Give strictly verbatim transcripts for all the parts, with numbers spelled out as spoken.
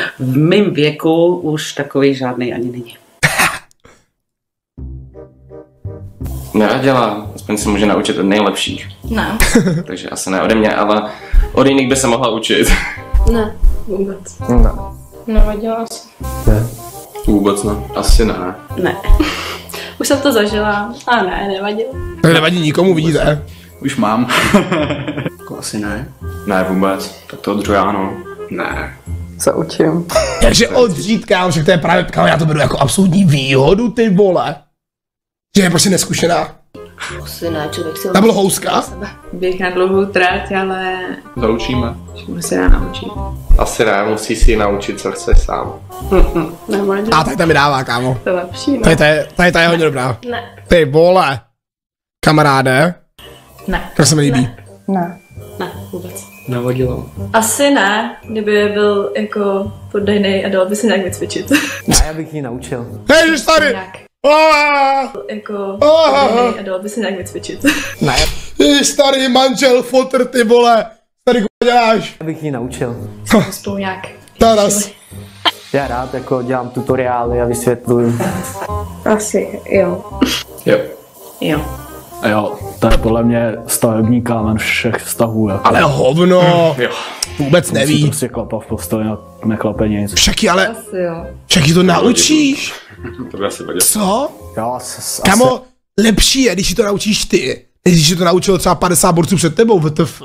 V mém věku už takový žádný ani není. Neradila, aspoň se může naučit od nejlepších. Ne. Takže asi ne ode mě, ale od jiných by se mohla učit. Ne, vůbec. Ne. Nevadila asi. Ne. Vůbec ne. Asi ne. Ne. Už jsem to zažila, a ne, nevadilo. To nevadí nikomu, vidíte? Už mám. Jako asi ne. Ne vůbec. Tak to druhé ano. Ne. Se učím. Takže odřít, kámo, že to je právě, kámo, já to beru jako absolutní výhodu, ty vole. Že je prostě neskušená. Asi ne, člověk se... Ta byl houska? Běh na dlouhou trať, ale... Zaučíme. Čemu se dá naučit. Asi ne, musí si ji naučit, co chce sám. Nevadí. A tady ta mi dává, kámo. To je lepší, no. Tady ta je, tady ta je hodně dobrá. Ne. Ty vole. Kamaráde. Ne. To se mi líbí. Ne. Ne, vůbec. Navodilo. Asi ne, kdyby byl jako poddejnej a dal by se nějak vycvičit. Ne, já bych ji naučil. Ježiš, tady. Nějak. Oh, Jako oh, poddejnej a dal by se nějak vycvičit. Ne, Ježiš, starý manžel, fotr, ty vole. Tady k***a děláš. já bych ji naučil. Spolu nějak. Taras. Já rád jako dělám tutoriály a vysvětluju. Asi, jo. Jo. Jo. A jo, to je podle mě stavební kámen všech vztahů. Jako. Ale hovno. Jo. Vůbec Musí neví. prostě klapat v posteli a neklape nic. Všaky, ale, Asi jo. všaky to naučíš. To by asi vadilo. Co? Jo, s, s, Kamo, lepší je, když si to naučíš ty, než když si to naučilo třeba padesát borců před tebou, W T F.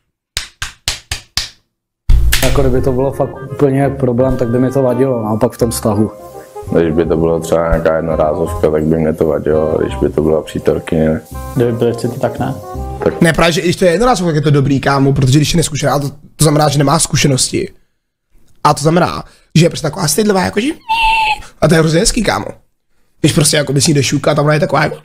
Jako kdyby to bylo fakt úplně problém, tak by mi to vadilo, naopak v tom vztahu. Když by to bylo třeba nějaká jednorázovka, tak by mě to vadilo, když by to byla přítelkyně. Kdyby byly city, tak ne. Ne, právě, že když to je jednorázovka, tak je to dobrý, kámo, protože když je neskušená, to, to znamená, že nemá zkušenosti. A to znamená, že je prostě taková stydlivá, jakože a to je hrozně hezký, kámo. Když prostě jako by s ní jdeš šukat, tam ona je taková jako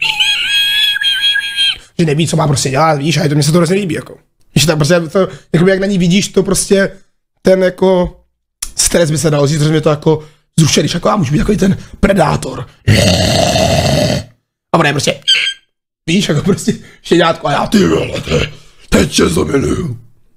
že neví, co má prostě dělat, víš, a je to, mně se to hrozně líbí, jako. Když tak prostě, to, jakoby jak na ní vidíš, to prostě ten jako stres by se dal říct, že mě to jako zrušil, když jako, a může být jako ten predátor. A ona je prostě, víš, jako prostě štěňátko a já ty vole, ty, teď tě zamiluju.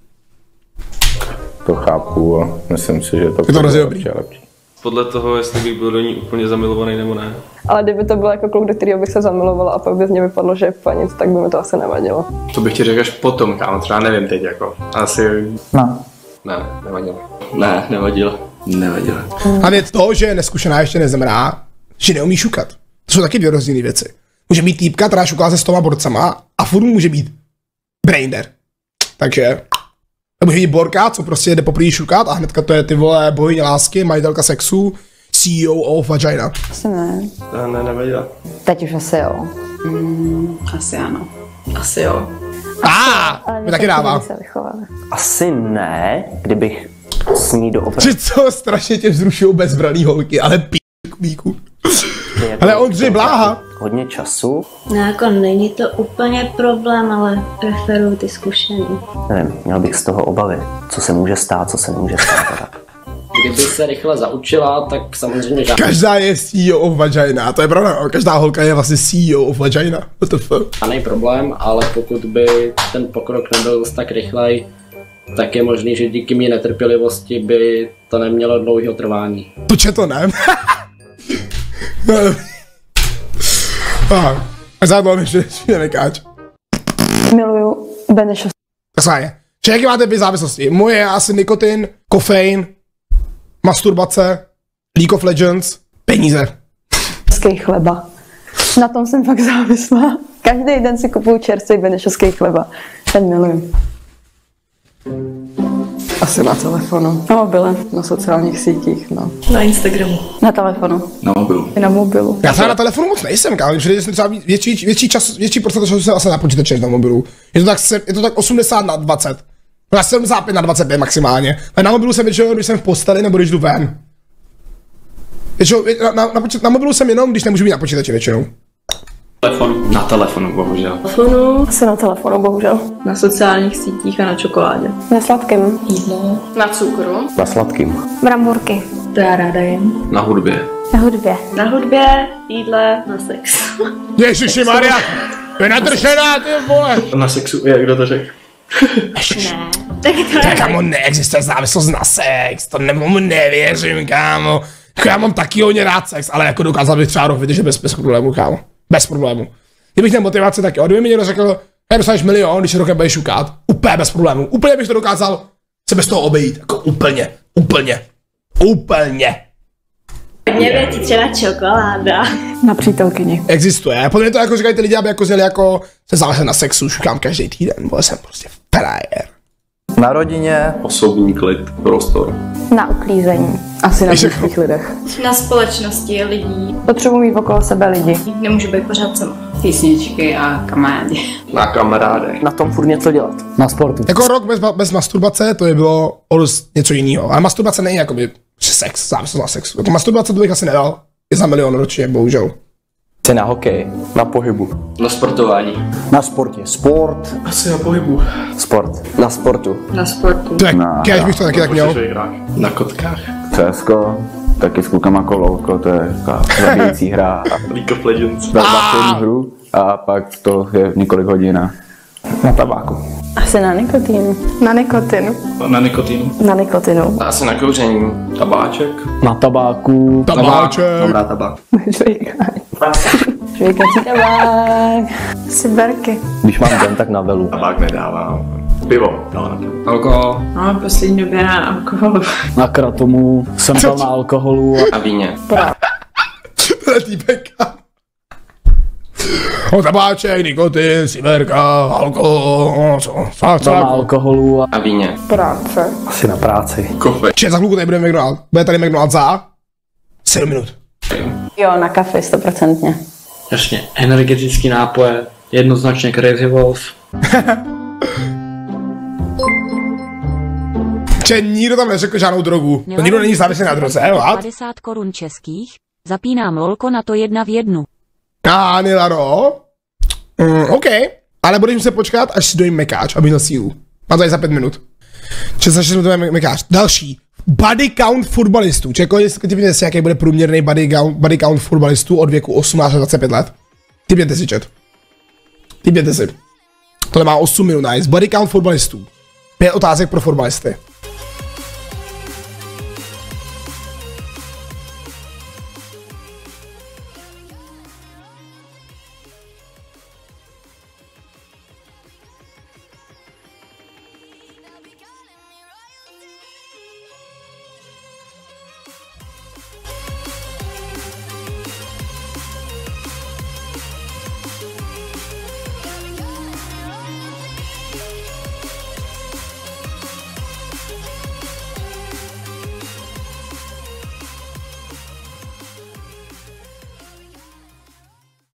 To chápu a myslím si, že to, to hrozně dobrý. lepší. Podle toho, jestli bych byl do ní úplně zamilovaný nebo ne. Ale kdyby to byl jako kluk, do kterého bych se zamilovala a pak by z něj vypadlo, že je panic, tak by mi to asi nevadilo. To bych ti řekl až potom, kámo, třeba nevím teď jako. Asi... No. Ne, nevadilo. Ne, nevadilo. Nevadilo. A věc toho, že je neskušená, ještě neznamená, že neumí šukat. To jsou taky dvě rozdílné věci. Může být týpka, která šukala se stoma borcama a furt může být brainer. Takže může být borka, co prostě jde poprvé šukat a hnedka to je ty vole bohyně lásky, majitelka sexu, C E O of Vagina. Asi ne. Ne, ne, nevadilo. Teď už asi jo. Mm, asi ano. Asi jo. A, mi taky dává. Asi ne, kdybych s ní doopravdy. Že co, strašně tě vzrušují bezbraný holky, ale píku. Ale Ondřej Bláha. Hodně času. No jako není to úplně problém, ale preferuju ty zkušený. Nevím, měl bych z toho obavy, co se může stát, co se nemůže stát. Kdyby se rychle zaučila, tak samozřejmě žádný. Každá je C E O of Vagina, to je pravda, každá holka je vlastně C E O of Vagina. What the fuck? Žádný problém, ale pokud by ten pokrok nebyl tak rychlej, tak je možný, že díky mé netrpělivosti by to nemělo dlouhého trvání. Poče to ne? Aha, a zároveň ještě nekáč. Miluju Benešov. Tak sáně. Čiže jaký máte vy závislosti? Moje je asi nikotin, kofein, masturbace, League of Legends, peníze. Benešovský chleba. Na tom jsem fakt závislá. Každý den si kupuju čerstvý benešovský chleba. Ten miluju. Asi na telefonu. Na mobile. Na sociálních sítích, no. Na Instagramu. Na telefonu. Na mobilu. I na mobilu. Já třeba na telefonu moc nejsem, kámo, protože jsem třeba větší, větší čas, větší procent času jsem asi na počítači než na mobilu. Je to tak, je to tak osmdesát na dvacet. Na sedmdesát pět na dvacet pět maximálně. Ale na mobilu jsem většinou, když jsem v posteli nebo když jdu ven. Většinou, na, na, na, na mobilu jsem jenom, když nemůžu být na počítači většinou. Telefon. Na telefonu, bohužel. Telefonu. Asi na telefonu, bohužel. Na sociálních sítích a na čokoládě. Na sladkém. Jídlo. Na cukru. Na sladkým. Bramburky. To já ráda jim. Na hudbě. Na hudbě. Na hudbě, jídle, na sex. Ježiši Maria, to je nadržená, ty vole. Na sexu, jak kdo to řekl? Ne. Tak to Tak kámo, neexistuje závislost na sex, to nebo nevěřím, kámo. Já mám taky hodně rád sex, ale jako dokázal bych třeba rok vydržet bez, bez problémů, kámo. Bez problémů. Kdybych měl motivaci taky, kdyby mi někdo řekl, hej, dostaneš milion, když se rokem budeš šukat, úplně bez problémů. Úplně bych to dokázal se bez toho obejít, jako úplně, úplně, úplně. Mě větí třeba čokoláda. Na přítelkyni. Existuje. Podle mě to jako říkají ty lidi, aby jako zjeli jako se záležet na sexu, šukám každý týden, bo jsem prostě frajer. Na rodině. Osobní klid, prostor. Na uklízení. Asi na blízkých lidech. Na společnosti lidí. Potřebuji mít okolo sebe lidi. Nemůžu být pořád sama. Písničky a kamarádi. Na kamarádech. Na tom furt něco dělat. Na sportu. Jako rok bez, bez masturbace, to je bylo o dost něco jiného. Ale masturbace není jakoby sex, závislost na sexu. Jako masturbace to bych asi nedal. Je za milion ročně, bohužel. Jsi na hokej. Na pohybu. Na sportování. Na sportě. Sport. Asi na pohybu. Sport. Na sportu. Na sportu. Tak, kež bych to taky tak měl. Na kotkách. Césko, taky s klukama kolouko, to je taková zabíjející hra. League of Legends. Zabavění hru a pak to je několik hodin na, na tabáku. Asi na nikotinu. Na nikotinu. Na nikotinu. Na nikotinu. Asi na kouření. Tabáček. Na tabáku. Tabáček. Dobrá tabák. Žvejkací tabák. Siberky. Když mám den, tak na velu. Tabák nedávám. Pivo. Alkohol. No, v poslední době na alkoholu. Na kratomu. Jsem byl na alkoholu. A víně. Tohle týpeka. O tabáček, nikotin, siberka, alkohol, co, co, co, na alkoholu. A víně. Práce. Asi na práci. Kofe. Če, za chvilku tady bude McDonald. Bude tady McDonald za sedm minut. Jo, na kafe, stoprocentně. Jasně, energetický nápoje, jednoznačně Crazy Wolf. Če, nikdo tam neřekl žádnou drogu. To nikdo není závislý na droze, jo? padesát korun českých, zapínám lolko na to jedna v jednu. A Nilaro? Mm, OK. Ale budeš muset počkat, až si dojím mekáč, aby měl sílu. Mám tady za pět minut. Če, za šest minut dojím mekáč. Další. Body count fotbalistů. Če, kolik typněte si, jaký bude průměrný body count, body count fotbalistů od věku osmnáct až dvacet pět let? Typněte si, čet. Typněte si. Tohle má osm minut, nice. Body count fotbalistů. Pět otázek pro fotbalisty.